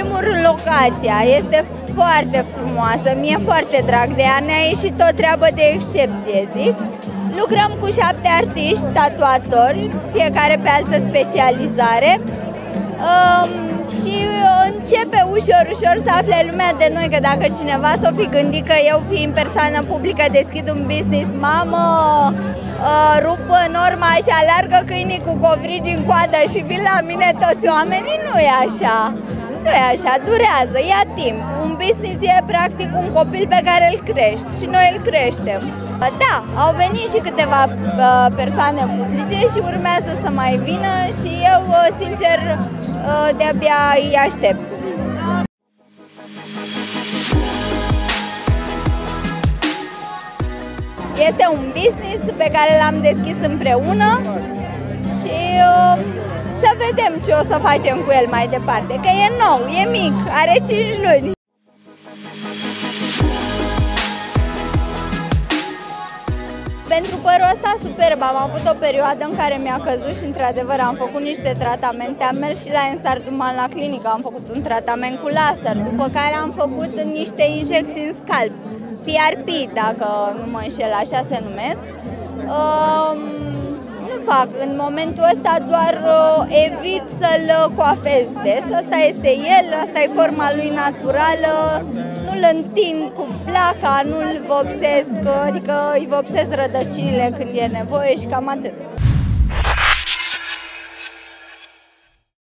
primul rând, locația este foarte frumoasă, mie foarte drag de ea, ne-a ieșit o treabă de excepție, zic. Lucrăm cu 7 artiști, tatuatori, fiecare pe altă specializare. Și începe ușor să afle lumea de noi, că dacă cineva s-o fi gândit că eu, fiind persoană publică, deschid un business, mamă, rup norma și alargă câinii cu covrigi în coadă și vin la mine toți oamenii, nu e așa. Nu e așa, durează, ia timp. Un business e practic un copil pe care îl crești și noi îl creștem. Da, au venit și câteva persoane publice și urmează să mai vină și eu, sincer, de-abia îi aștept. Este un business pe care l-am deschis împreună și să vedem ce o să facem cu el mai departe, că e nou, e mic, are 5 luni. Pentru părul ăsta superb, am avut o perioadă în care mi-a căzut și într-adevăr am făcut niște tratamente, am mers și la Ensarduman la clinică, am făcut un tratament cu laser, după care am făcut niște injecții în scalp, PRP, dacă nu mă înșel, așa se numesc. Nu fac, în momentul ăsta doar evit să-l coafez des, ăsta este el, asta e forma lui naturală. Nu-l întind cu placa, nu-l vopsesc, adică îi vopsesc rădăcinile când e nevoie și cam atât.